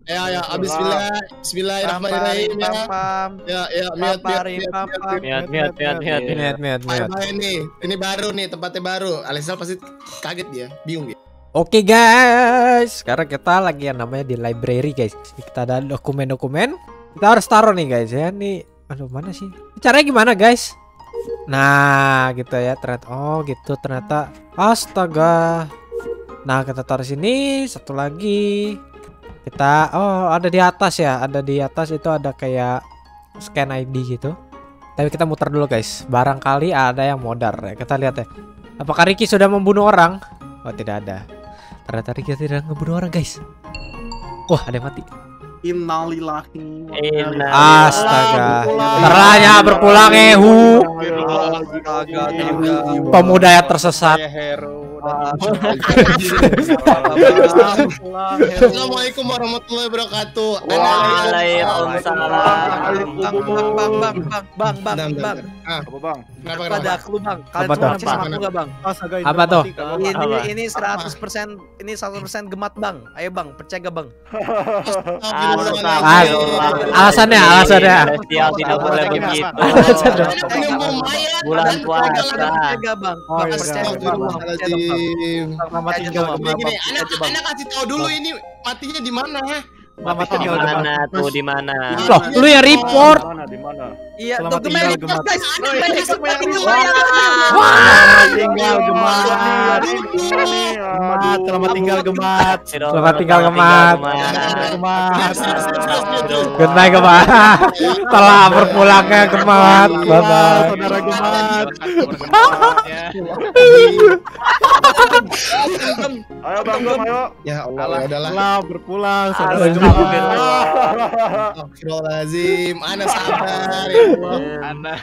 Ya, Bismillahirrahmanirrahim ya. Miat. Ini baru nih, tempatnya baru. Alisal pasti kaget dia, bingung dia. Oke guys, sekarang kita lagi yang namanya di library guys. Kita ada dokumen-dokumen. Kita harus taruh nih guys ya. Nih, aduh mana sih? Caranya gimana guys? Nah, gitu ya. Ternyata, oh gitu ternyata. Astaga. Nah, kita taruh sini. Satu lagi. Kita, oh ada di atas ya. Ada di atas itu ada kayak scan ID gitu. Tapi kita muter dulu guys. Barangkali ada yang modar ya. Kita lihat ya. Apakah Ricky sudah membunuh orang? Oh tidak ada. Ternyata Ricky tidak ngebunuh orang guys. Wah ada yang mati. Innalillahi. Astaga. Terlanya berpulang pemuda yang tersesat. Assalamualaikum warahmatullahi wabarakatuh. Waalaikumsalam. Bang. Kenapa Ada clue bang. Kalian Apa cuma tuh? sama aku nggak bang? Apa tuh? Ini 100% gemat bang. Ayo bang, percaya gak bang? Alasannya. Bestial tidak boleh begitu. Bulan puasa. Percaya gak bang? Oh, iya. Percaya gak bang? Gini, anak kasih tahu dulu ini matinya di mana? Di mana? Loh, lu ya report. Di mana? Iya, Selamat dokumen tinggal, report Gemat. guys. Selamat tinggal Gemat. Selamat tinggal Gemat. Gemat. Good night Gemat. Telah berpulangnya Gemat. Bye bye. Saudara Gemat. Ayo bang, ayo. Ya Allah, ya udahlah. Telah berpulang saudara Gemat. Astagfirullahaladzim, ana sabar ya Allah.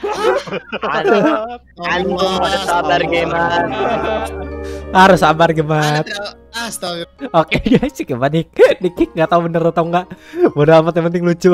Antum pada sabar Gemat. Harus sabar Gemat. Astagfirullah. Oke guys, Gemat di kick nggak tahu bener atau enggak. Bodoh amat, yang penting lucu.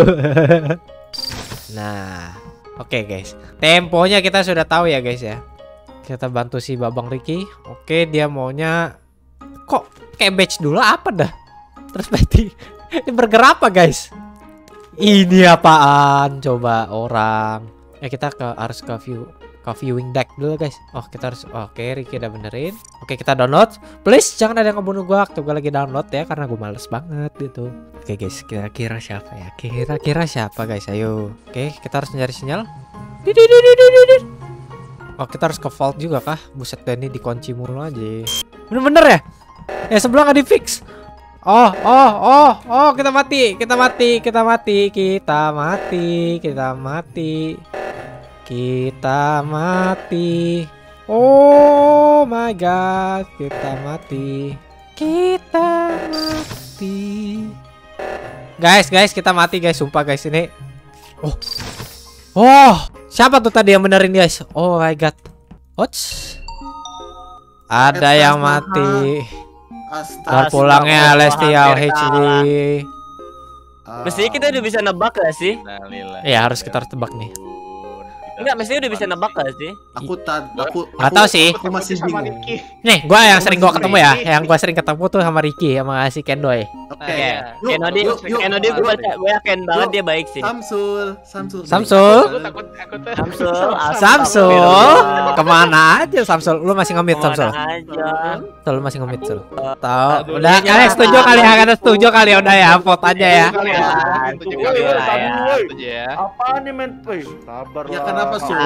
Nah, oke guys. Temponya kita sudah tahu ya guys ya. Kita bantu si Babang Ricky. Oke, dia maunya kok kayak batch dulu apa dah? Terus berarti ini bergerak apa guys? Ini apaan? Coba orang. Kita harus ke viewing deck dulu guys. Oh kita harus. Oke, Ricky udah benerin. Oke kita download. Please jangan ada yang ngebunuh gua waktu gua lagi download ya, karena gua males banget gitu. Oke guys, kira-kira siapa ya? Kira-kira siapa guys? Ayo. Oke kita harus nyari sinyal. Oh kita harus ke vault juga kah? Buset deh, ini dikunci mulu aja. Bener-bener ya? Ya sebelah nggak di fix. Oh, kita mati. Oh my god, kita mati. Guys, kita mati guys, sumpah guys ini. Oh, siapa tuh tadi yang benerin guys? Oh my god. Ots. Ada yang mati. Berpulangnya Lestial HD. Mestinya kita udah bisa nebak gak sih? Ya harus kita harus tebak nih. Enggak, mestinya udah bisa nebak gak sih? Aku Nggak tahu sih. Aku masih bingung. Nih, gua yang sering ketemu ya. Yang gua sering ketemu tuh sama Ricky sama si Kendoy. Oke. Kenodi gue yakin banget dia baik sih. Samsul. Samsul. Kemana aja Samsul? Lu masih nge-mute Samsul? Tuh, lu masih nge-mute Sul. Tahu. Udah kalian setuju kali ya? Kalian setuju kali ya? Udah ya, vote aja ya. Apaan nih men? Sabar. Ya kenapa Sul?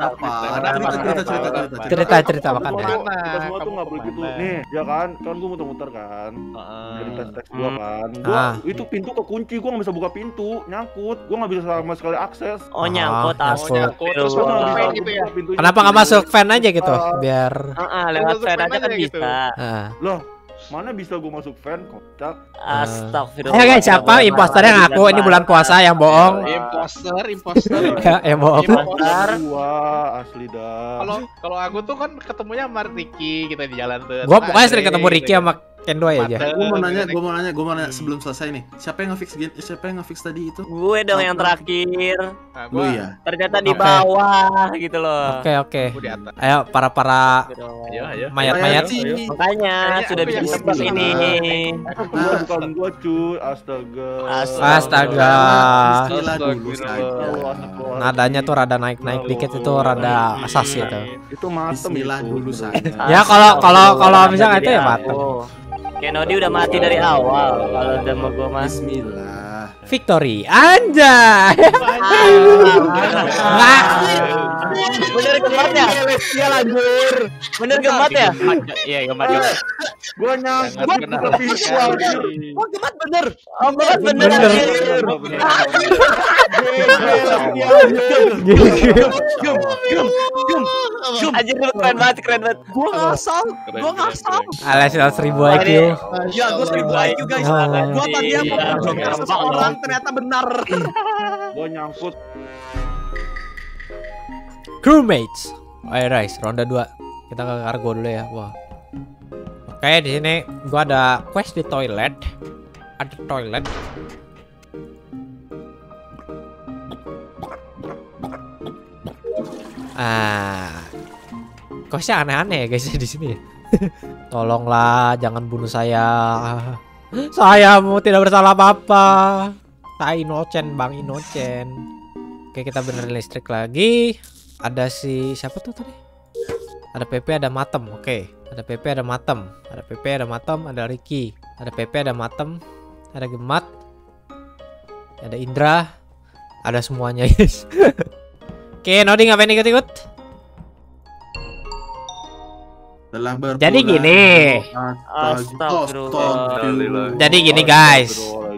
Kenapa? Cerita makan ya. Semua tuh nggak boleh gitu. Nih, ya kan gue muter-muter kan. Jadi tes gua kan. Itu pintu kekunci, gua nggak bisa buka pintu, nyangkut. Gua nggak bisa sama sekali akses. Oh nyangkut, Terus gua nggak bisa gitu ya? buka pintunya. Kenapa nggak masuk fan aja gitu? Biar lewat fan aja kan bisa. Loh, mana bisa gua masuk fan? Kocak. Astagfirullah. Ya guys, siapa imposter yang ngaku ini bulan puasa yang bohong? Imposter. Yang bohong. Gua asli dah. Kalau aku tuh kan ketemunya sama Ricky kita di jalan tuh. Gua pokoknya sering ketemu Ricky sama Kendo aja. Gue mau nanya sebelum selesai nih. Siapa yang ngefix tadi itu? Gue dong yang terakhir. Nah, Lu gua ya. Ternyata di bawah gitu loh. Oke. gua di atas. Ayo para Ayo. mayat-mayat. Makanya sudah bisa tebak ini. Bukan gua cuy. Astaga. Bismillah dulu saja. Nadanya tuh rada naik-naik dikit itu rada asas gitu. Itu matem. Bismillah dulu saja. Ya kalau misalnya itu ya matem. Kenodi udah mati dari awal. Kalau udah mau gua mas. Bismillah. Victory anjay. Bener gemat ya? Iya lanjut. Bener gemat ya? Iya, gemat. Gua nyangkut ke visual. Oh gemat bener. Oh gemat bener. Anjir lu keren banget. Gua ngasal. Alias 1000 IQ. Ya gua 1000 IQ guys. Gua tadi yang seseorang ternyata benar. Gua nyangkut. Crewmates. Ayo guys, ronde 2. Kita ke kargo dulu ya. Wah. Oke, di sini gua ada quest di toilet. Ada toilet. Questnya aneh-aneh ya guys di sini. Tolonglah, jangan bunuh saya. Saya mau tidak bersalah apa-apa. Saya innocent, Bang innocent. Oke, kita benerin listrik lagi. Ada si siapa tuh tadi? Ada PP, ada Matem. Oke, ada PP, ada Matem. Ada PP, ada Matem, ada Ricky. Ada PP, ada Matem. Ada Gemat. Ada Indra. Ada semuanya, guys. Oke, Nodi ngapain ikut-ikut? Jadi gini. Jadi gini, guys.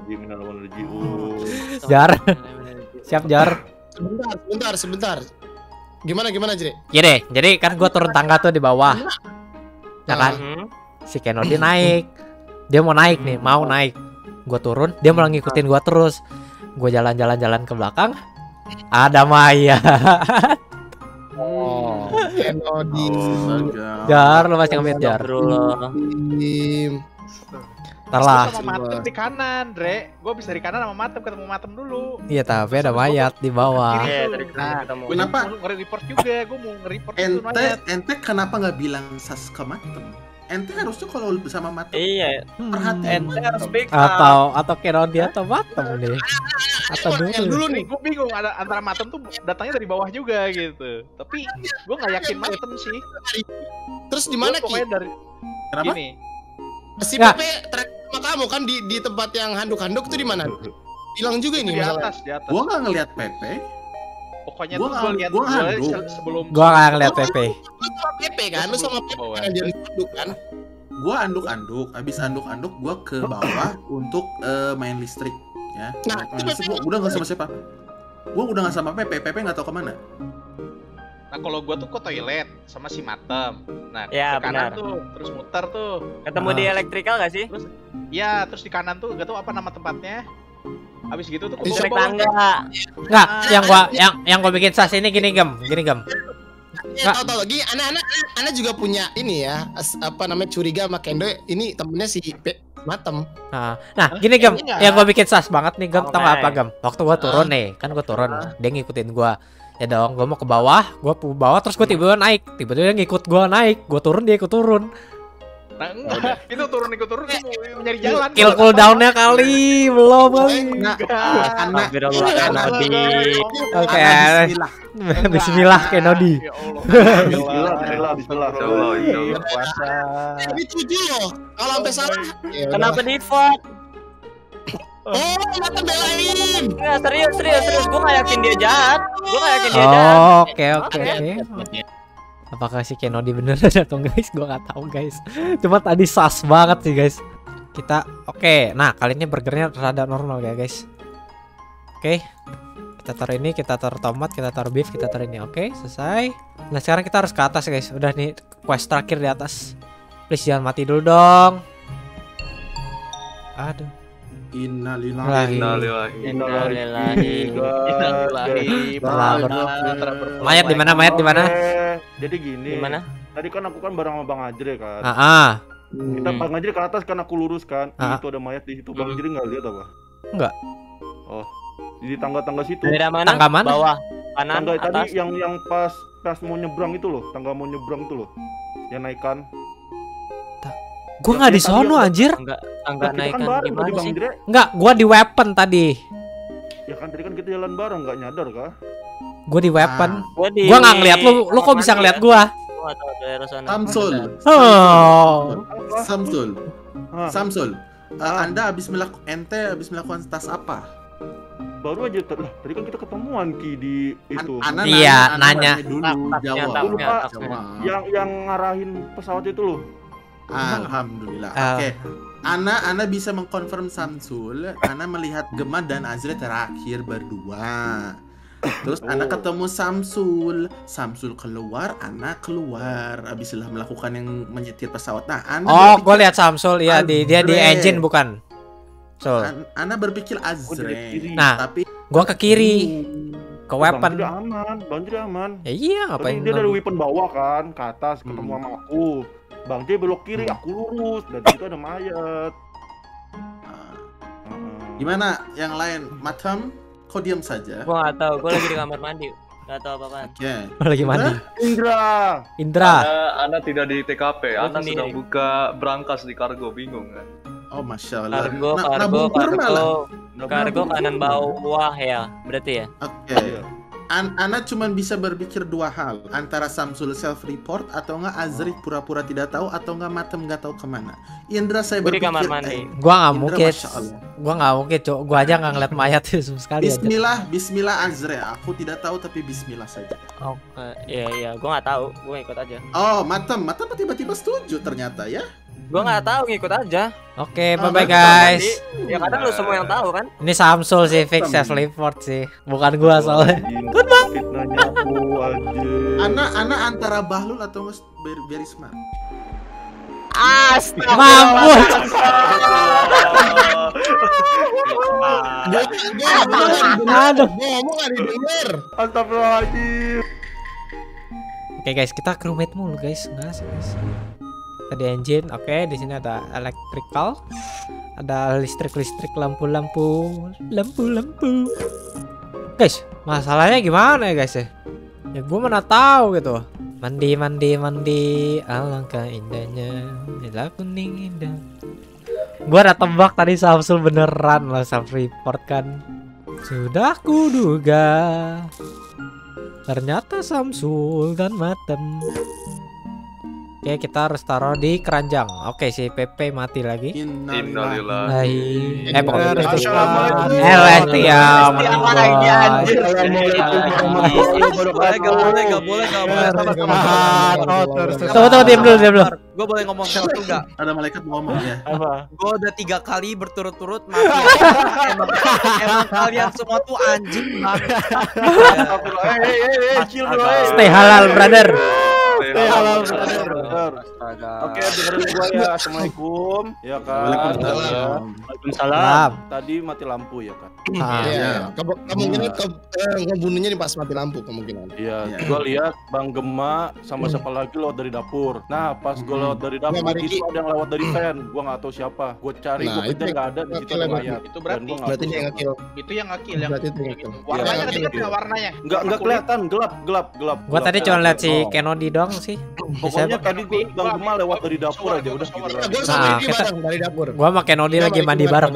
Jar. Siap, Jar. Sebentar. Gimana Jre? Gini, jadi kan gue turun tangga tuh di bawah. Ya kan? Si Kenodi naik. Dia mau naik nih, mau naik. Gue turun, dia malah ngikutin gue terus. Gue jalan-jalan ke belakang. Ada Maya. Oh, Kenodi. Jar, lu masih ngambil Jar. Ntar lah. Sama Matem di kanan, Dre. Gua bisa di kanan sama Matem, ketemu Matem dulu. Iya, tapi ada mayat di bawah. Iya, Kenapa? Gua nge-report juga, gua mau nge-report itu mayat. Ente kenapa nggak bilang sas ke Matem? Ente harusnya kalau bersama Matem. Iya. Perhatian. Ente harus pick Atau Kenodi atau Matem nih. Atau dulu nih. Gue bingung ada antara Matem tuh datangnya dari bawah juga gitu. Tapi gue nggak yakin Matem sih. Terus di mana Ki? Pokoknya dari Kenapa? Gini. Si Pepe track sama kamu kan di tempat yang handuk-handuk tuh di mana? Bilang juga ini Di masalah. atas. Gua nggak ngeliat Pepe. Pokoknya Gua tuh gue lihat gua gue handuk. sebelum. Gua nggak ngeliat Pepe. Lu sama Pepe kan? Lu sama Pepe kan dia handuk kan? Gua anduk-anduk. Abis anduk-anduk gua ke bawah untuk main listrik. Ya. Nah, Main listrik, gua udah nggak sama siapa. Gua udah nggak sama Pepe. Pepe nggak tahu kemana. Nah kalau gue tuh ke toilet sama si Matem. Nah Ya, ke kanan benar. tuh terus muter tuh. ketemu di elektrikal gak sih? Ya terus di kanan tuh gak tau apa nama tempatnya. Abis gitu tuh Bisa Naik bawah. tangga. Enggak, yang gua bikin sas ini gini, Gem. Ya, tahu lagi anak juga punya ini ya, apa namanya curiga sama Kendo ini temennya si Matem. Nah, gini Gem, yang gua bikin sas banget nih Gem, tau gak apa Gem? Waktu gua turun nih, kan gua turun, dia ngikutin gua. Ya dong, gua mau ke bawah, terus gua tiba-tiba naik, tiba-tiba dia ngikut gua naik, gua turun dia ikut turun. Nah enggak, itu turun ikut turun mau nyari jalan. Kill cooldownnya kali, belum kali. Anak. Oke, Bismillah Kenodi. Ya Allah. Bismillah. Ini 7 loh, kalau sampai salah. Ya Kenapa di vote? Oh, Matem belain. Enggak, serius. Gue gak yakin dia jahat. Oke. Apakah si Kenodi beneran atau enggak guys? Gua nggak tahu guys. Cuma tadi sas banget sih guys. Kita oke. Nah kali ini burgernya rada normal ya guys. Oke. Kita taruh ini, kita taruh tomat, kita taruh beef, kita taruh ini. Oke, selesai. Nah sekarang kita harus ke atas guys. Udah nih quest terakhir di atas. Please jangan mati dulu dong. Aduh. Innalillahi. Mayat di mana? Jadi gini. Gimana? Tadi kan aku kan bareng sama Bang Ajre kan. Kita Bang Anjir ke atas kan, aku lurus kan. Ah. Itu ada mayat di situ. Bang Anjir enggak lihat apa? Enggak. Oh. Di tangga-tangga situ. Daerah mana? Tangga mana? Bawah, kanan, Tangga atas. tadi yang pas mau nyebrang itu loh, tangga mau nyebrang itu loh. Yang naikkan. Gua nggak di sono anjir. Enggak Nah, kita kan naikkan bareng gimana tadi Bang sih? Anjir. Enggak, gua di weapon tadi. Ya kan tadi kan kita jalan bareng, nggak nyadar kah? Gua di weapon. Gua Nggak ngeliat lu. Lu kok bisa ngeliat gua? Gua nggak tahu daerah sana. Samsul. Oh. Samsul. Hah, Samsul. Anda habis melakukan tas apa? baru aja lah. Tadi kan kita ketemuan Ki di itu. Ana Iya, nanya nanya. dulu jawab. Aku lupa Jawab. yang ngarahin pesawat itu loh. Alhamdulillah. Oke. Ana bisa mengkonfirm Samsul. Ana melihat Gema dan Azri terakhir berdua. Terus Ana ketemu Samsul. Samsul keluar, Ana keluar. Abislah melakukan yang menyetir pesawat. Nah, Ana Oh, gua lihat Samsul ya dia di Azre. engine bukan. So, Ana berpikir Oh, Azre. dari kiri. Nah, Tapi gua ke kiri, ke Bang weapon. Anjir aman, Bang Anjir aman. Ya iya, ngapain? Tadi dia dari weapon bawah kan, ke atas ketemu sama aku. Bang J belok kiri, aku lurus. Dan di situ ada mayat. gimana yang lain? Matam, kau diam saja. Gua nggak tahu, gua lagi di kamar mandi. Nggak tahu apa-apaan. Oke. Lagi mandi. Indra. Indra. Ana tidak di TKP, Ana sendiri. sedang buka brankas di kargo, bingung kan? Oh, masya Allah. Kargo, Nabung pur malah. Kargo kanan bawah ya, berarti ya. Oke. Ana cuma bisa berpikir dua hal, antara Samsul self report atau enggak Azri pura-pura tidak tahu atau enggak Matem nggak tahu kemana. Indra saya Gua di berpikir kamar mandi. Gua nggak Indra, mungkin. Masya Allah. Gua nggak mungkin, Cok. Gua aja nggak ngeliat mayat itu sama sekali aja. Bismillah Azri. Aku tidak tahu tapi Bismillah saja. Iya, gua nggak tahu, gua ikut aja. Oh, Matem tiba-tiba setuju ternyata ya. Gua nggak tahu, ngikut aja. Oke, Oh, bye-bye bagus. guys. Ya kadang lu semua yang tahu kan. Ini Samsul sih fix self report sih. Bukan gua soalnya. Fitnahnya aku aja. Ana antara Bahlul atau Mas very smart. Mampus. Aduh. Ngomong nggak didengar. Astagfirullahaladzim. Oke guys, kita crewmate mulu guys. Nggak asik guys. Tadi engine, oke. Di sini ada electrical, ada listrik, lampu. Guys, masalahnya gimana ya guys ya? Ya gue mana tahu gitu. Mandi, alangkah indahnya, bila kuning indah. Gue udah tebak tadi Samsul beneran lah self report kan. Sudah kuduga, ternyata Samsul dan Matem. Oke, kita harus taruh di keranjang. Oke, si PP mati lagi. Innalillah. Gak boleh. Tunggu, diam dulu. Gue boleh ngomong sesuatu nggak? Ada malaikat mau ngomong ya. Gue udah 3 kali berturut-turut mati. Emang kalian semua tuh anjing. Stay halal, brother. Oke, dengerin gua ya. Assalamualaikum. Ya kan. Waalaikumsalam. Tadi mati lampu ya kan. Iya. Kemungkinan ngebunuhnya di pas mati lampu kemungkinan. Iya, gua lihat Bang Gema sama siapa lagi lewat dari dapur. Nah, pas gua lewat dari dapur itu ada yang lewat dari fan. Gua nggak tahu siapa. Gua cari, gua kejar nggak ada, di situ ada mayat. Itu berarti Dia ngekill. itu yang ngekill yang Berarti itu ngekill. warnanya tadi kan nggak warnanya. Nggak kelihatan, gelap. Gua tadi cuma lihat si Kenodi doang sih. Pokoknya tadi gua Bang Gema lewat dari dapur aja udah gitu. Gue sama Ricky bareng dari dapur. Gua sama Kenodi lagi mandi bareng.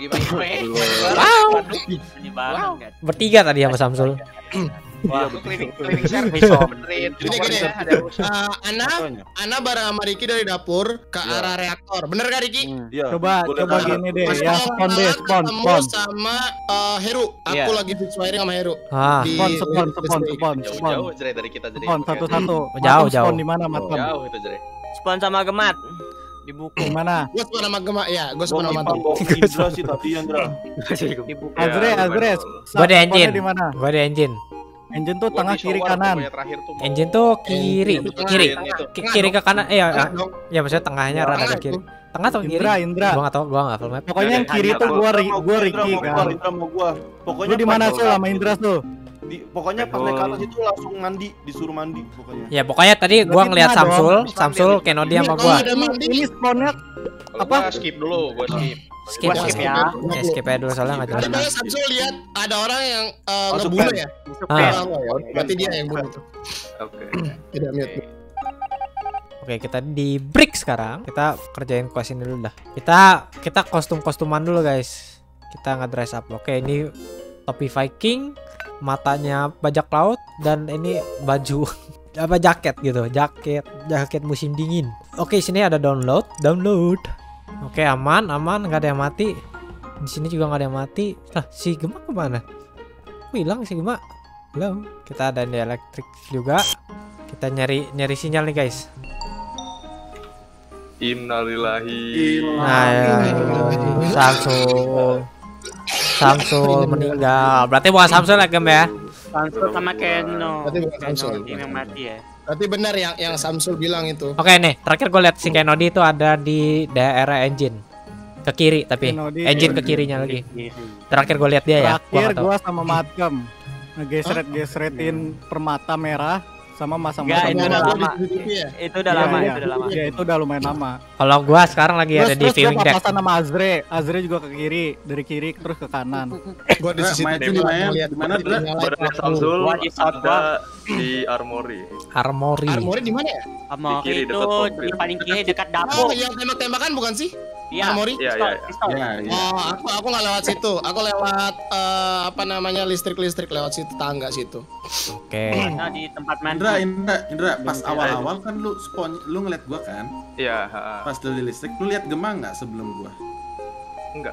Wow. Bertiga tadi sama Samsul. Wah, cleaning service benerin. Jadi gini, Ana bareng sama Ricky dari dapur ke arah reaktor. Bener gak Ricky? Iya. Coba gini deh, Pas ya awal spawn ketemu sama Heru. Aku lagi fix wiring sama Heru. Di spawn. Jauh Jre dari kita jadi. Spawn satu-satu. Jauh. Spawn di mana, Matam? Jauh itu Jre. Spawn sama Gemat di buku. Di mana? Gue sama nama Gema, ya. Gue sama nama Mantu. Indra sih tadi Indra. Di buku. Azre. Gua di engine. Di mana? Gua di engine. Engine tuh tengah kiri kanan. Engine tuh kiri ke kanan. Ya maksudnya tengahnya rada ke kiri. Tengah atau kiri? Indra. Gua nggak tahu, gua nggak full map. Pokoknya yang kiri tuh gua Ricky kan. Indra mau gua. Lu di mana Sul sama Indra tuh? Pokoknya pas naik ke atas itu langsung mandi, disuruh mandi pokoknya. Ya pokoknya tadi gua ngeliat Samsul, Kenodi sama gua. Ini spawnnya Apa? Skip dulu, gua skip. Skip ya. Ya skip aja dulu soalnya enggak jelas. Tapi Samsul lihat ada orang yang ngebunuh ya. Berarti dia yang bunuh tuh. Oke. Tidak mute. Oke, kita di break sekarang. Kita kerjain quest ini dulu dah. Kita kostum-kostuman dulu, guys. Kita nggak dress up. Oke, ini topi Viking, matanya bajak laut, dan ini baju apa jaket gitu. Jaket musim dingin. Oke, sini ada download. Oke, aman, nggak ada yang mati. Di sini juga nggak ada yang mati. Nah, si Gema kemana? Hilang si Gema. Halo. Kita ada di elektrik juga. Kita nyari sinyal nih, guys. Innalillahi. Nah, ya. Samsul meninggal. Berarti bukan Samsul ya, Gem ya? Samsul sama Keno. Berarti bukan Samsul. Yang mati ya. Berarti benar yang Samsul bilang itu. Oke nih, terakhir gue lihat si Kenodi itu ada di daerah engine. Ke kiri tapi engine ke kirinya lagi. Terakhir gue lihat dia ya. Terakhir gue sama Matkem ngegesret-gesretin permata merah sama masa Enggak, itu udah lama. Itu udah lama, Ya, itu udah lumayan lama. Kalau gua sekarang lagi ada di viewing deck. Papasan sama Azre juga ke kiri, dari kiri terus ke kanan. Gua di sisi di mana tuh? Badan Samsul ada di Armory. Armory di mana ya? Armory itu di paling kiri dekat Oh, dapur. yang tembak-tembakan bukan sih? Iya. Armory? Iya. Oh, aku nggak lewat situ. Aku lewat listrik lewat situ, tangga situ. Oke. Nah, di tempat mandi. Indra, pas awal-awal kan lu ngeliat gua kan? Iya, Pas lu di listrik, lu lihat Gema nggak sebelum gua? enggak.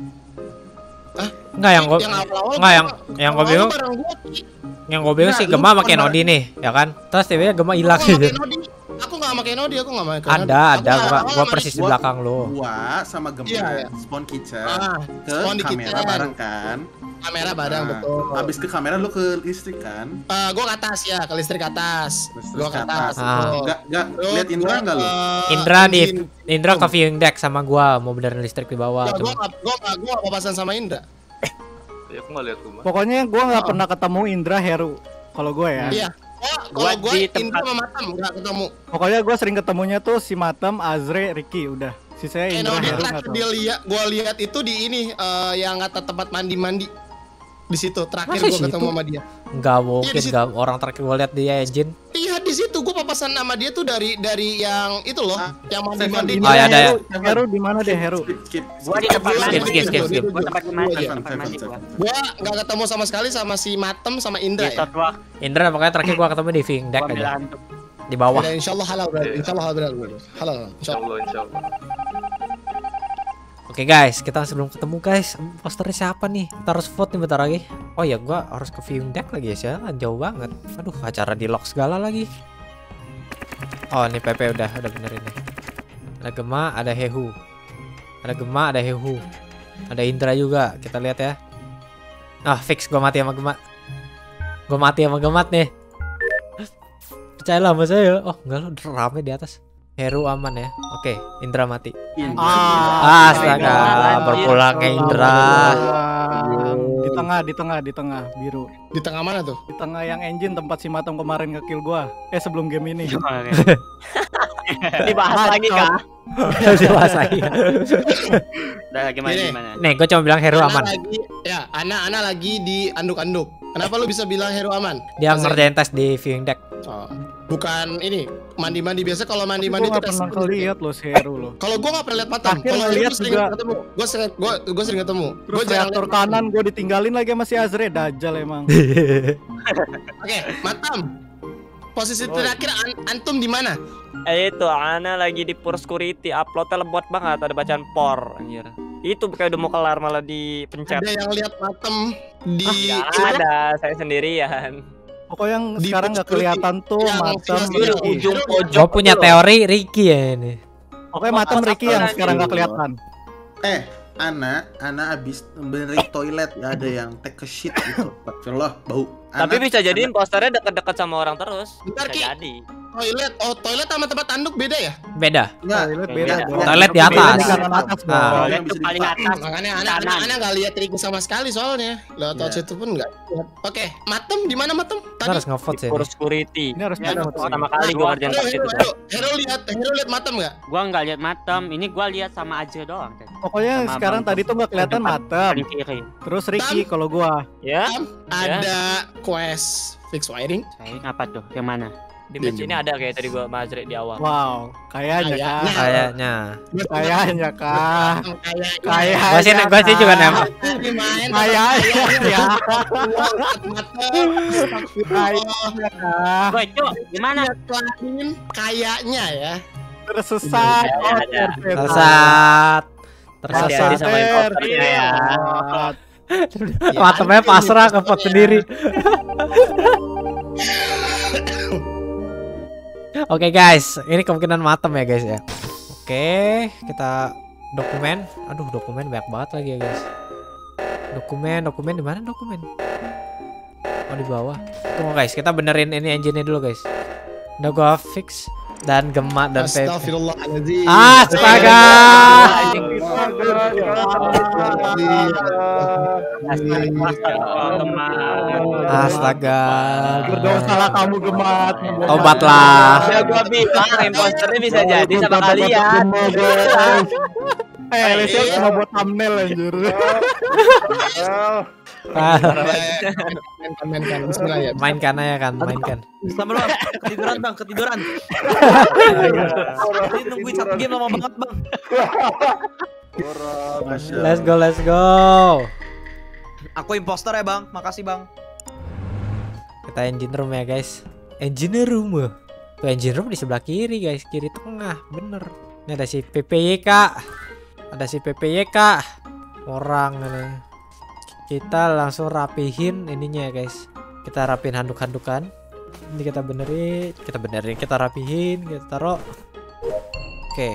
Enggak yang gue bingung. Yang gue bingung sih Gema sama Kenodi nih, ya kan? Terus tiba-tiba Gema hilang gitu. Aku nggak sama Kenodi, Ada, gua persis di belakang lu. Gua sama Gema spawn kitchen ke kamera bareng kan? Kamera bareng betul. Habis ke kamera lu ke listrik kan? Gua ke atas ya, ke listrik atas. Gua ke atas. Enggak lihat Indra enggak lu? Indra ke viewing deck sama gua mau benerin listrik di bawah. Gua nggak papasan sama Indra. Ya, aku nggak lihat Gema. Pokoknya gua nggak pernah ketemu Indra Heru. Kalau gue ya. Iya. Kalau gue Indra sama Matem nggak ketemu. Pokoknya gue sering ketemunya tuh si Matem, Azre, Ricky udah. Sisanya Indra Heru nggak tahu. Gue lihat itu di ini yang kata tempat mandi. Di situ terakhir gue ketemu sama dia. Enggak mungkin, orang terakhir gue lihat dia engine. Iya di situ gue papasan sama dia tuh dari yang itu loh, yang mandi. Oh ya ada ya. Heru di mana deh Heru? Gua di tempat mandi. Skip. Gua tempat mandi. Gua nggak ketemu sama sekali sama si Matem sama Indra ya. Indra makanya terakhir gua ketemu di viewing deck aja. Di bawah. Insyaallah halal berarti. Insyaallah halal. Insyaallah. Oke guys, kita sebelum ketemu guys, posternya siapa nih? Kita harus vote nih bentar lagi. Oh ya, gua harus ke viewing deck lagi ya, jauh banget. Aduh, acara di lock segala lagi. Oh, ini PP udah bener ini. Ada Gema, ada Hehu. Ada Indra juga, kita lihat ya. Ah, fix gua mati sama Gema. Gua mati sama Gemat nih. Percayalah sama saya. Oh, enggak lo rame di atas. Heru aman ya. Oke, Indra mati. Astaga, berpulangnya Indra. Di tengah biru. Di tengah mana tuh? Di tengah yang engine tempat si Matem kemarin nge-kill gua. Sebelum game ini. Dibahas lagi kah? Dibahas lagi. Udah gimana? Nih, gua cuma bilang Heru aman. Ana lagi di anduk-anduk. Kenapa lu bisa bilang Heru aman? Dia ngerjain tes di viewing deck. Oh, bukan ini mandi biasa. Kalau mandi itu pernah lihat lo si Heru lo. Kalau gua nggak pernah lihat Matam. Kalau lihat sering ketemu. Gua sering ketemu. Gua reaktor kanan gua ditinggalin lagi sama si Azre, dajal emang. Oke, Matam. Posisi terakhir antum di mana? Itu Ana lagi di Pur Security, uploadnya lemot banget, ada bacaan por anjir. Itu kayak udah mau kelar malah dipencet. Ada yang lihat Matam di ada, saya sendirian. Pokoknya yang sekarang nggak kelihatan tuh Matem di ujung pojok. Gue punya teori Ricky ya ini. Pokoknya Matem Ricky yang sekarang nggak kelihatan. Ana abis benerin toilet ya, ada yang take a shit gitu. Astagfirullah, bau. Tapi bisa jadi imposternya dekat-dekat sama orang terus. Bentar, bisa Ki. jadi. toilet. Oh, toilet sama tempat tanduk beda ya? Beda. Enggak. Toilet beda. Toilet di atas. Di kanan atas, Bro. Ah. Toilet tuh paling atas. Makanya Kanan. anak nggak lihat Riku sama sekali soalnya. Lewat Iya. situ pun nggak. Oke, Matem di mana Matem? Kita harus nge-vote sih. Pur security. Ini harus Ya, ada pertama kali gue kerjaan pas itu. Hero lihat Matem nggak? Gua nggak lihat Matem, ini gua lihat sama Ajre doang. Pokoknya Sama sekarang Bang tadi tuh nggak kelihatan Matem. Paling kiri. Terus Ricky kalau gua. Ya, Ada quest fix wiring. Apa tuh? Yang mana? di match ini ada kayak tadi gua sama Azri di awal. Wow, kayaknya kah? Kayaknya. Kayaknya kah? Gua sih juga nembak. Kayaknya ya. Kayaknya kah? Woi, Cuk, gimana? Kayaknya ya. Tersesat. Tersesat. Hati-hati sama imposternya ya. Matemnya pasrah ke vote sendiri. Oke guys, ini kemungkinan Matem ya guys ya. Oke, kita dokumen. Aduh, dokumen banyak banget lagi ya guys. Dokumen di mana dokumen? Oh, di bawah. Tunggu guys, kita benerin ini engine-nya dulu guys. Udah gua fix dan gemak dan PP. Astagfirullahaladzim. Astaga. Astaga. Berdosalah kamu Gemat. Tobatlah. Ya gua bilang imposternya bisa jadi sama kalian. Lesnya cuma buat thumbnail anjir. Mainkan. Bismillah ya. Mainkan aja kan, mainkan. Sama lo, ketiduran. Ini nungguin satu game lama banget, Bang. Let's go. Aku imposter ya, Bang. Makasih, Bang. Kita engine room ya guys. Engine room. Tuh engine room di sebelah kiri guys, kiri tengah, bener. Ini ada si PPYK. Orang ini. Kita langsung rapihin ininya ya guys. Kita rapihin handuk-handukan. Ini kita benerin, kita rapihin, kita taruh. Oke.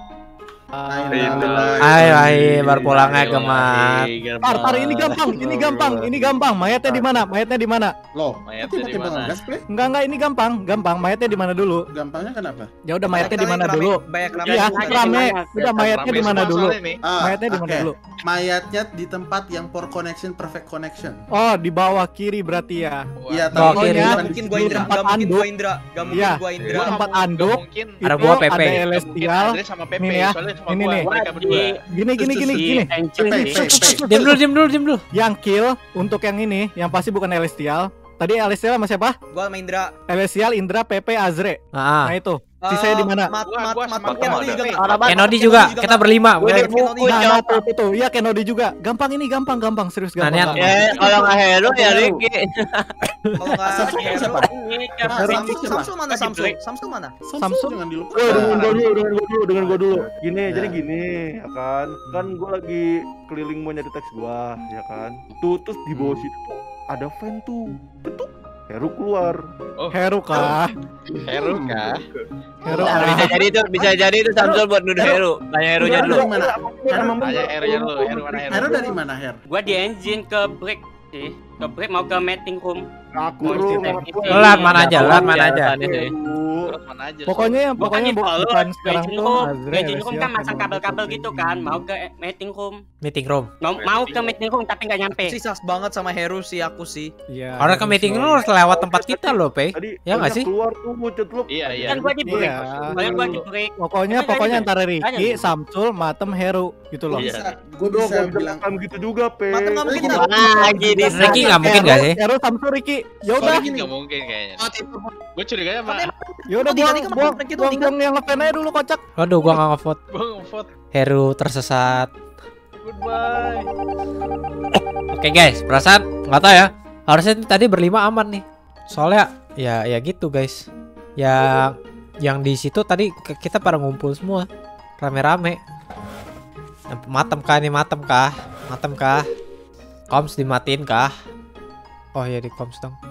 Ayo, baru pulangnya Gemat. Tar, ini gampang. Mayatnya di mana? Loh, Mayatnya di mana? Enggak, ini gampang. Mayatnya di mana dulu? Gampangnya kenapa? Ya udah mayatnya di mana dulu? Iya, rame. Udah mayatnya di mana dulu? Mayatnya di mana dulu? Mayatnya di tempat yang perfect connection. Oh, di bawah kiri berarti ya. Iya, Bawah tapi kiri. Gak mungkin gua Indra, gak mungkin gua Indra. Tempat anduk. Mungkin Ada Itu gua PP. Ada Celestial. Andre sama Pepe, Ini ya. soalnya sama Ini gua, nih. mereka berdua. Gini. Diam dulu. Yang kill untuk yang ini, yang pasti bukan Celestial. Tadi Celestial sama siapa? Gua sama Indra. Celestial, Indra, Pepe, Azre. Nah itu. Sisanya di mana? Gua sama Kenodi Pepe. juga. Kenodi juga. Kita berlima. Nah, tuh. Iya, Kenodi juga. Gampang ini, gampang. Serius Nah, gampang. niat. Kalau nggak Hero ya Ricky. Kalau enggak siapa? Samsul mana Samsul? Samsul mana? Samsung jangan dilupa. Dengan gua dulu. Jadi gini, ya kan. Kan gua lagi keliling mau nyari teks gua, ya kan. Terus di bawah situ tuh ada fan tuh. Ketuk. Heru keluar. Heru kah? Hero kah? Heru Nah, bisa jadi itu Samsul buat nuduh Hero. Tanya Hero-nya dulu. Dari mana? Tanya Hero-nya dulu. Hero mana Hero? Hero dari mana, Her? Gua di engine ke break sih. Ke break mau ke meeting room. Aku Lihat mana aja. Terus mana aja? Pokoknya Bukan bukan sekarang meeting tuh room. Azre, Meeting room Celestial, kan masang Kenodi. kabel-kabel gitu kan. Mau ke meeting room. Meeting room. Mau ke meeting room tapi nggak nyampe. Sih sas banget sama Heru sih aku sih. Iya. Orang ke meeting room harus lewat tempat kita loh, Pe. Tadi Ya nggak banyak sih? keluar tuh muncul lu. Iya. Kan gua di break. Iya. Soalnya gua di break. Pokoknya antara Ricky, Samsul, Matem, Heru gitu loh. Gue bisa bilang gitu juga, Pe. Matem nggak mungkin Lagi di Ricky nggak mungkin nggak sih? Heru, Samsul, Ricky. Ya udah. Nggak mungkin kayaknya. Gue curiganya sama Ya udah Tadi kan buang Frankie tuh tiga. yang nge-fan aja dulu kocak. Aduh, gua nggak ngevote. gue nge-vote. Heru tersesat. Goodbye. Oke guys, perasaan nggak tahu ya. Harusnya tadi berlima aman nih. Soalnya ya gitu guys. Yang di situ tadi kita pada ngumpul semua, rame-rame. Matem kah? Koms dimatiin kah? Oh ya di koms dong.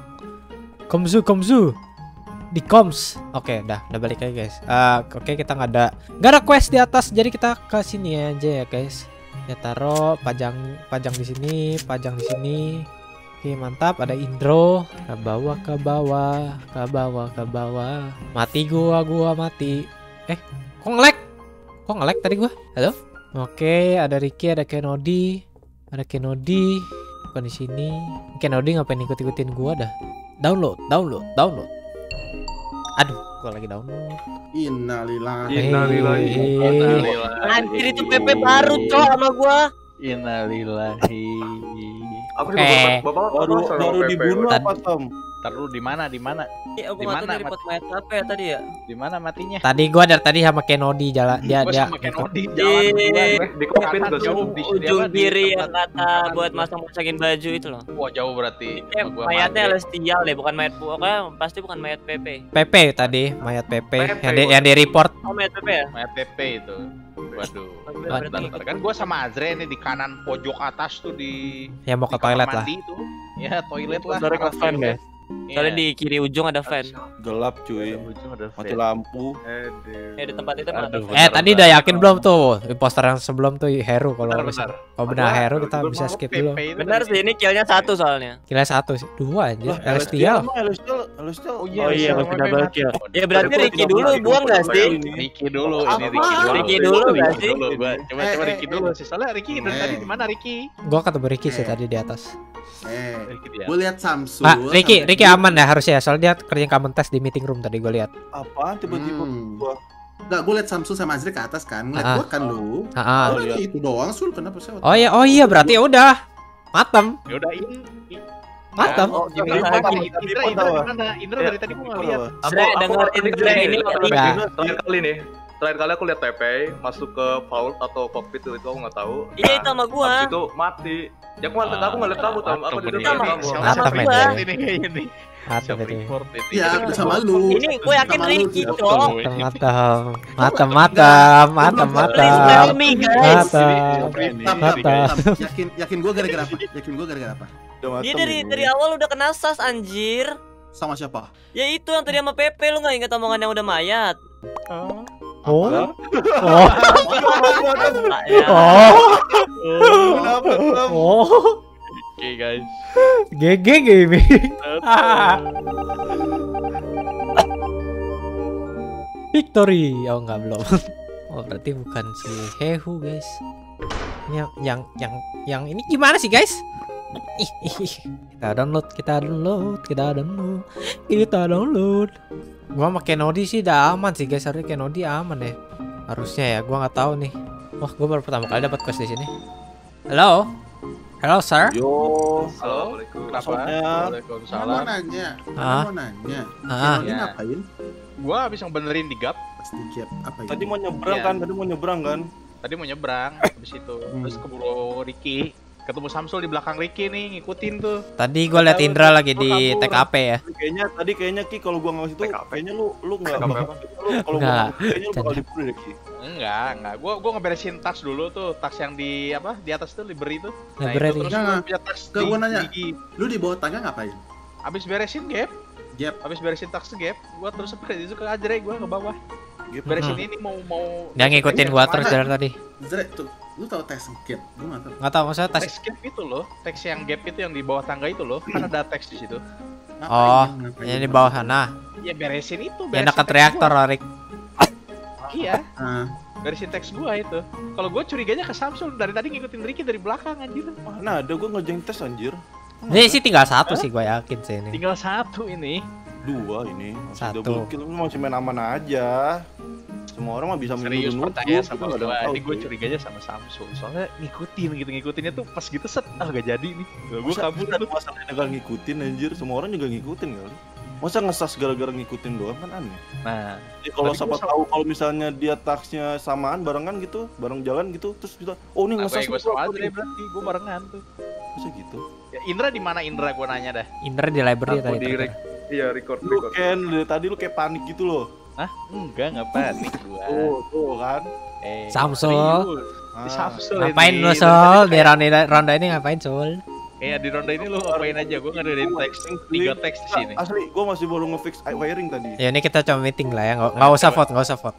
Komzu. Di koms. Oke, udah balik aja guys. Oke, kita nggak ada quest di atas, jadi kita ke sini aja ya guys. Ya taruh pajang di sini, Oke, mantap. Ada intro. Ke bawah, ke bawah, ke bawah, ke bawah. Mati gua mati. Kok nge-lag? Kok nge-lag tadi gua? Halo? Oke, ada Ricky, ada Kenodi. Ada Kenodi. Bukan di sini. Kenodi ngapain ikut-ikutin gua dah? Download. Aduh, gua lagi download. Innalillahi. Anjir itu PP baru cok sama gua. Innalillahi. Baru dibunuh apa Tom? Taruh di mana? Iya, aku nggak tahu dari pot mayat apa ya tadi ya. Di mana matinya? Tadi gua dari tadi sama Kenodi jalan dia Sama Kenodi jalan di kokpit gak sih? Ujung kiri yang kata buat masang-masangin baju itu loh. Wah, jauh berarti. Mayatnya celestial deh, bukan mayat pokoknya pasti bukan mayat PP. PP tadi, mayat PP yang di report. Oh, mayat PP ya? Mayat PP itu. Waduh. Bentar, kan gua sama Azre nih di kanan pojok atas tuh di Ya mau ke toilet lah. Tuh. Ya, toilet lah. Dari ke fan guys. Soalnya di kiri ujung ada fan. Gelap cuy. Mati lampu. Ya di tempat itu mati. Tadi udah yakin belum tuh imposter yang sebelum tuh Heru kalau benar Heru kita bisa skip dulu. Benar sih, ini killnya 1 soalnya. Killnya 1 sih, 2 aja. Celestial. Oh iya, masih double kill. Ya berarti Ricky dulu buang gak sih? Ricky dulu, Ricky dulu gak sih? Coba Ricky dulu sih. Soalnya Ricky dari tadi di mana Ricky? Gua ketemu Ricky sih tadi di atas. Gue lihat Samsul. Ricky aman ya harusnya ya, soalnya dia kerja common test di meeting room tadi gue lihat. Apa tiba-tiba gua? Enggak, gue lihat Samsul sama Azri ke atas kan. Ngeliat gua kan lu. Itu doang Sul, kenapa sih? Oh iya berarti ya udah. Matem. Ya udah Matem. Indra dari tadi gua enggak lihat. Terakhir kali aku lihat PP masuk ke vault atau cockpit itu aku nggak tahu. Iya itu sama gua. Habis itu mati. Ya aku nggak lihat kamu apa di depan kamu. Ya sama lu. Ini gua yakin Ricky cok. Matem. Yakin gua gara-gara apa? Dia dari awal udah kena sas anjir. Sama siapa? Ya itu yang tadi sama Pepe, lu nggak ingat omongan yang udah mayat? Oke guys. GG gaming. Victory. Oh enggak belum. Oh berarti bukan si Hehu guys. Yang ini gimana sih guys? Kita download. Gua sama Kenodi sih udah aman sih guys, harusnya Kenodi aman ya. Harusnya ya, gua nggak tahu nih. Wah, gua baru pertama kali dapat quest di sini. Halo sir. Yo. Assalamualaikum. Waalaikumsalam. Mau nanya. Ini ngapain? Gua habis benerin di gap. Pasti gap apa Tadi mau nyebrang kan? Tadi mau nyebrang habis itu. Terus keburu Ricky. Ketemu Samsul di belakang Ricky nih, ngikutin tuh. Tadi gua liat Indra lagi di TKP ya. Kayaknya Ki kalau gua nggak situ, kayaknya lu enggak kalau gua kayaknya lu bakal dibunuh deh Ki. Enggak. Gua ngeberesin tas dulu tuh, tas yang di di atas tuh library tuh. Library. Terus gua punya tas di gua nanya. Lu di bawah tangga ngapain? Abis beresin gap. Abis beresin tas gap, gua terus pergi ke Azre, gua ke bawah. Beresin ini mau dia ngikutin gua terus dari tadi. Azre tuh, lu tahu teks gap? Gua enggak tahu maksudnya teks gap itu loh, teks yang gap itu yang di bawah tangga itu loh, kan ada teks di situ. Oh, ini di bawah sana. Ya beresin itu, yang dekat reaktor, Rik. Iya. Beresin teks gua itu. Kalau gua curiganya ke Samsul, dari tadi ngikutin Ricky dari belakang anjir. Nah, ada gua ngerjain tes anjir. Ini sih tinggal 1 sih gua yakin sih ini. Tinggal 1 ini. 2 ini. 1. Kita masih main aman aja. Semua orang mah bisa serius pertanyaan sama gua. Ini gua curiganya sama Samsul. Soalnya ngikutinnya tuh pas gitu set gak jadi nih. Gua kabur tuh. Masalahnya gak ngikutin anjir, semua orang juga ngikutin kali. Masa ngesas gara-gara ngikutin doang kan aneh. Nah, kalau siapa tahu kalau misalnya dia taksnya samaan barengan gitu, bareng jalan gitu, terus kita ini ngesas gua sama Azre berarti gua barengan tuh. Masa gitu? Ya Indra di mana Indra gua nanya dah. Indra di library tadi. Iya, record. Lu dari tadi lu kayak panik gitu loh. Hah? Enggak panik gua. Tuh kan. Samsul. Samsul ngapain lu Sul? Di ronda ini ngapain Sul? Iya di ronda ini lu ngapain aja, gue ngadain teks 3 teks di sini. Asli, gue masih baru ngefix wiring tadi. Ya ini kita coba meeting lah ya, nggak usah vote. Nggak usah vote.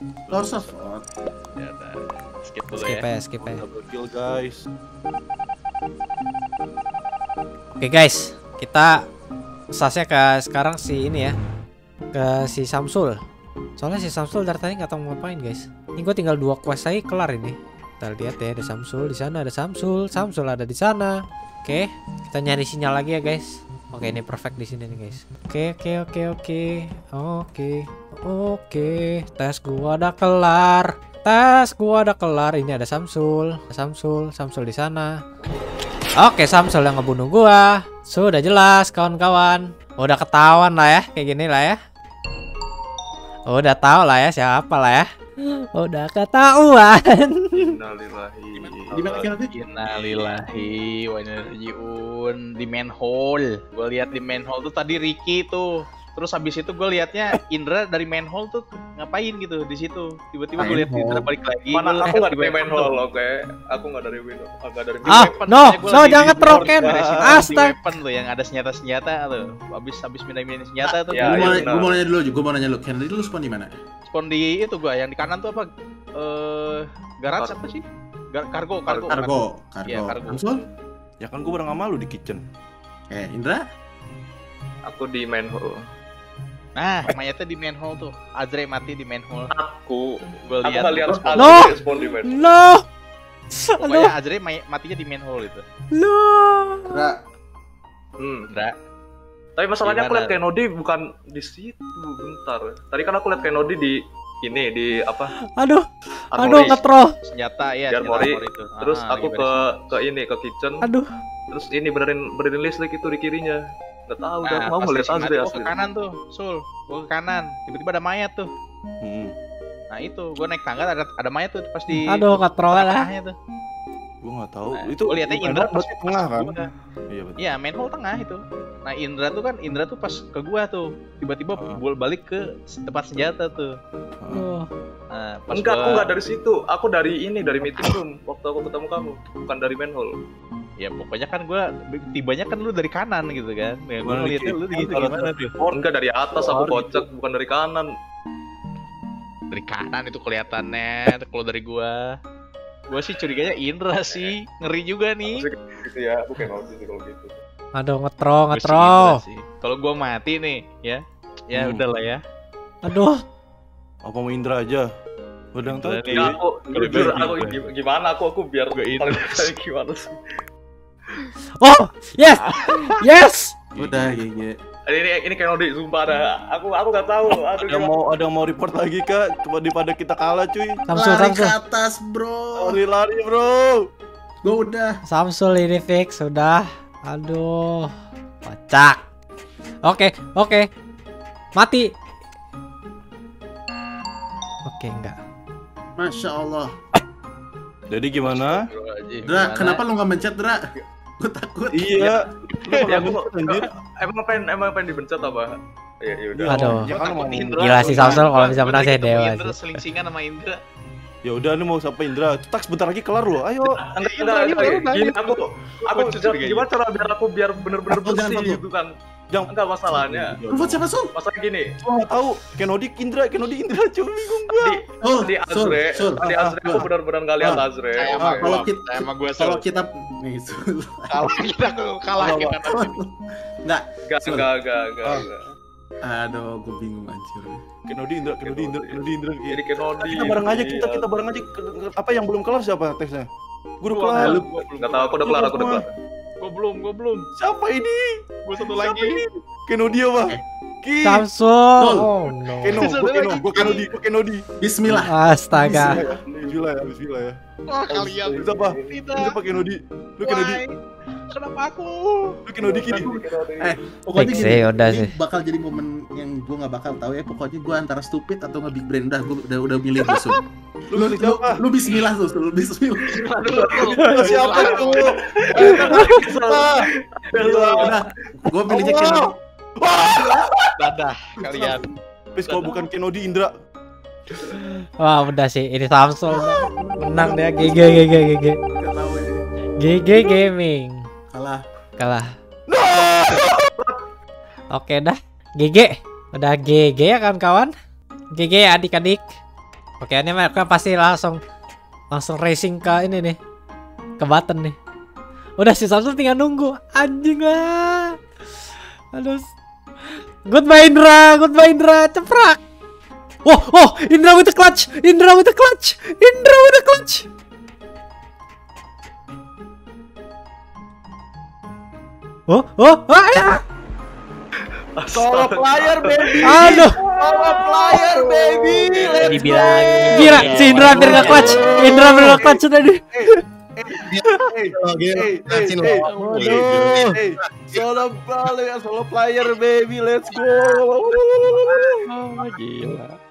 Ya udah, skip dulu ya. Skip ya. Double kill guys. Oke guys, kita sasnya ke sekarang si ini ya. Ke si Samsul. Soalnya si Samsul dari tadi nggak tahu mau ngapain guys. Ini gue tinggal 2 quest aja kelar ini. Kita lihat ya, ada Samsul di sana, ada Samsul ada di sana. Oke, kita nyari sinyal lagi ya guys. Oke, ini perfect di sini nih guys. Oke. Tes gua udah kelar. Ini ada Samsul di sana. Oke, Samsul yang ngebunuh gua. Sudah jelas kawan-kawan. Udah ketahuan lah ya, kayak gini lah ya. Udah tahu lah ya siapa lah ya. Udah ketahuan. Innalillahi wa inna ilaihi raji'un. Di manhole. Gue lihat di manhole tuh tadi Ricky tuh. Terus habis itu gue liatnya Indra dari manhole tuh ngapain gitu di situ. Tiba-tiba gue lihat Indra balik lagi. Mana aku nggak dari manhole, oke? Aku nggak dari window, nggak dari. No, jangan troken. Astaga. Weapon lo yang ada senjata lo. Habis pindah-pindah senjata tuh. Gue mau nanya dulu. Kennedy lu spawn di mana? Spawn di itu gue yang di kanan tuh apa? Garage apa sih? Kargo. Ya, kargo. Samsul? Ya kan gue bareng sama lu di kitchen. Indra? Aku di manhole. Nah, mayatnya di manhole tuh. Azre mati di manhole. Aku lihat. Aku nggak lihat spawn di manhole. No. Pokoknya Azre matinya di manhole itu. Indra. Tapi masalahnya aku lihat Kennedy bukan di situ. Bentar. Tadi kan aku lihat Kennedy di ini di apa? Aduh, ngetrol. Senjata ya. Di armory itu. Terus aku ke kitchen. Aduh. Terus ini benerin listrik itu di kirinya. Gak tahu udah mau pas ngeliat Azre ke kanan tuh, Sul. Gue ke kanan, tiba-tiba ada mayat tuh. Nah itu, gue naik tangga ada mayat tuh pas di. Aduh, katrol lah. Gue nggak tahu. Nah, itu lihatnya Indra pas tengah kan? Iya betul. Iya, manhole tengah itu. Nah Indra tuh pas ke gua tuh, tiba-tiba balik ke tempat senjata tuh. Nah, enggak, aku nggak dari situ. Aku dari meeting room waktu aku ketemu kamu, bukan dari manhole. Ya pokoknya kan gua tibanya kan lu dari kanan gitu kan. Ya gua ngeliatnya lu gitu gimana tuh? Enggak, dari atas aku kocak, bukan dari kanan. Dari kanan itu kelihatannya kalau dari gua sih curiganya Indra sih, ngeri juga nih. Gitu ya, aku kayak sih kalau gitu. Aduh, ngetrol. Kalau gua mati nih, ya udahlah ya. Aduh. Apa mau Indra aja? Udah tahu. Ya, aku jujur aku gimana aku biar gimana sih. Oh, yes. Udah gini. Ini Kennedy sumpah ada. Aku nggak tahu. Ada yang mau report lagi Kak? Cuma daripada kita kalah cuy. Lari ke atas bro. Lari bro. Gue udah. Samsul ini fix sudah. Aduh, kocak. Oke. Mati. Oke, enggak. Masya Allah. Jadi gimana? Dra, kenapa lu nggak mencet Dra? Gue takut. Iya. Emang pengen dibencet apa? Ya udah. Aduh. Ya kan mau Gila sih Samsul kalau bisa menang saya dewa. Indra selingsingan sama Indra. Ya udah nih mau sampai Indra. Tak sebentar lagi kelar loh. Ayo. Gini aku gimana cara biar bener-bener bersih gitu kan. Enggak masalahnya. Lu vote siapa Sul? Masalah gini. Gua enggak tahu. Kennedy Indra cuy bingung gua. Di Azre aku benar-benar enggak lihat Azre. Kalau kita nih Sul. Kalah kita. Enggak. Enggak. Aduh, gue bingung anjir. Kennedy Indra. Jadi Kennedy. Kita bareng aja Apa yang belum kelar siapa tesnya? Gua udah kelar. Enggak tahu, aku udah kelar. Gua belum. Siapa ini? Gua satu lagi. Kennedy apa? Samsul. Oh no. Gua Kennedy. Bismillah. Astaga. Bismillah ya. Wah, kalian. Siapa Kennedy? Lu Kennedy. Kenapa aku? Lu Kennedy kini. Pokoknya gini, udah sih. Bakal jadi momen yang gue nggak bakal tahu ya. Pokoknya gue antara stupid atau nge big brain. Udah milih Sul. Lu Bismillah tuh, lu Bismillah. Siapa tuh? Udah, gue pilihnya Kennedy. Dadah kalian. Please kalau bukan Kennedy Indra. Wah, udah sih. Ini Samsul menang dia. GG Gaming. Kalah. No! Oke dah. GG. Udah GG ya kawan-kawan. GG ya adik-adik. Oke, ini mereka pasti langsung racing ke ini nih. Ke button nih. Udah si Samsul tinggal nunggu. Anjing lah. Aduh. Goodbye Indra, ceprak. Oh, Indra with the clutch. Ya. Solo player baby. Aduh. Solo player baby. Let's go. Kira si Indra hampir nge-clutch. Tadi. Solo player baby. Let's go. Gila.